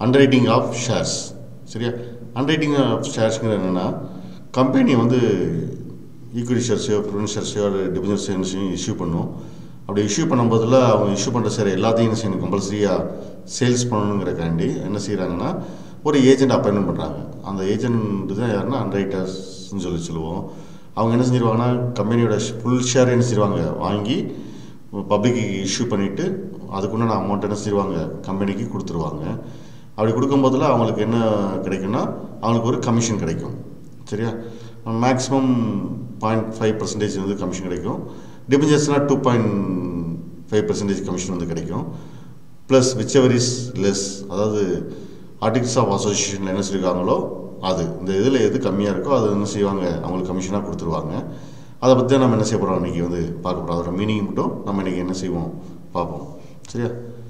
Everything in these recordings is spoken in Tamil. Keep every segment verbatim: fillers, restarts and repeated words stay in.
underwriting of shares. சரியா? underwriting of sharesங்கிறது என்னன்னா கம்பெனி வந்து ஈக்விட்டி ஷேர்ஸோ ப்ரிஃபரன்ஸ் ஷேர்ஸோ டிபெஞ்சர்ஸ் இஷ்யூ பண்ணும். அப்படி இஷ்யூ பண்ணும்போதில் அவங்க இஷ்யூ பண்ணுற ஷேர் எல்லாத்தையும் என்ன செய்யணும், கம்பல்சரியாக சேல்ஸ் பண்ணணுங்கிறக்காண்டி என்ன செய்கிறாங்கன்னா ஒரு ஏஜென்ட் அப்பாயின்மெண்ட் பண்ணுறாங்க. அந்த ஏஜென்ட் தான் யாருன்னா அண்டர்ரைட்டர்ஸ்ன்னு சொல்லி சொல்லுவோம். அவங்க என்ன செஞ்சிருவாங்கன்னா கம்பெனியோட ஃபுல் ஷேர் என்ன செய்வாங்க வாங்கி பப்ளிக்கு இஷ்யூ பண்ணிவிட்டு அதுக்குண்டான அமௌண்ட் என்ன செய்வாங்க கம்பெனிக்கு கொடுத்துருவாங்க. அப்படி கொடுக்கும்போதில் அவங்களுக்கு என்ன கிடைக்கும்னா அவங்களுக்கு ஒரு கமிஷன் கிடைக்கும். சரியா? மேக்ஸிமம் பாயிண்ட் ஃபைவ் பர்சன்டேஜ் வந்து கமிஷன் கிடைக்கும். டிபெஞ்சர்ஸ்னால் two point five percentage commission வந்து கிடைக்கும். Plus whichever is less, அதாவது ஆர்டிகல்ஸ் ஆஃப் அசோசியேஷனில் என்ன சொல்லியிருக்காங்களோ அது இந்த இதில் எது கம்மியாக இருக்கோ அது என்ன செய்வாங்க அவங்களுக்கு கமிஷனாக கொடுத்துருவாங்க. அதை பற்றி தான் நம்ம என்ன செய்ய போகிறோம் இன்றைக்கி வந்து பார்க்க போகிறோம். அதோட மீனிங் மட்டும் நம்ம இன்றைக்கி என்ன செய்வோம் பார்ப்போம். சரியா?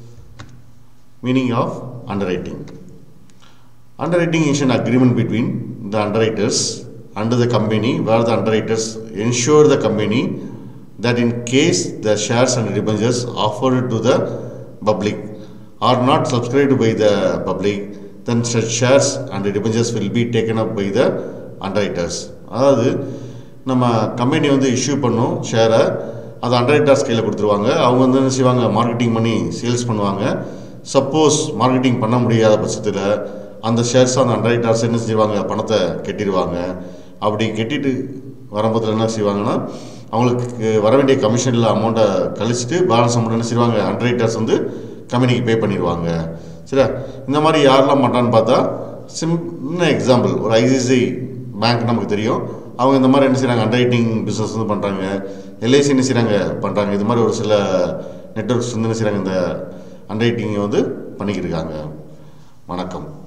Meaning of underwriting. Underwriting is an agreement between the underwriters and the company where the underwriters ensure the company that in case the shares and debentures offered to the public are not subscribed by the public, then such shares and debentures will be taken up by the underwriters. அதாவது நம்ம கம்பெனி வந்து இஷ்யூ பண்ணும் ஷேரை, அது அண்டர்ரைட்டர்ஸ் கையில் கொடுத்துருவாங்க. அவங்க வந்து என்ன செய்வாங்க மார்க்கெட்டிங் பண்ணி சேல்ஸ் பண்ணுவாங்க. சப்போஸ் மார்க்கெட்டிங் பண்ண முடியாத பட்சத்தில் அந்த ஷேர்ஸ் அந்த அண்டர்ரைட்டர்ஸ் என்ன செய்வாங்க பணத்தை கட்டிடுவாங்க. அப்படி கட்டிட்டு வரும்போதில் என்ன செய்வாங்கன்னா அவங்களுக்கு வர வேண்டிய கமிஷனில் அமௌண்ட்டை கழிச்சிட்டு பேலன்ஸ் அமௌண்ட் என்ன செய்வாங்க அண்டர்ரைட்டர்ஸ் வந்து கம்பெனிக்கு பே பண்ணிடுவாங்க. சரியா? இந்த மாதிரி யாரெல்லாம் மாட்டான்னு பார்த்தா சின்ன எக்ஸாம்பிள் ஒரு ஐசிஐசிஐ பேங்க் நமக்கு தெரியும். அவங்க இந்த மாதிரி என்ன செய்கிறாங்க அண்டர்ரைட்டிங் பிஸ்னஸ் வந்து பண்ணுறாங்க. எல்ஐசி என்ன செய்கிறாங்க பண்ணுறாங்க. இது மாதிரி ஒரு சில நெட்வொர்க்ஸ் வந்து என்ன செய்கிறாங்க இந்த அண்டர்ரைட்டிங்கை வந்து பண்ணிக்கிட்டு இருக்காங்க. வணக்கம்.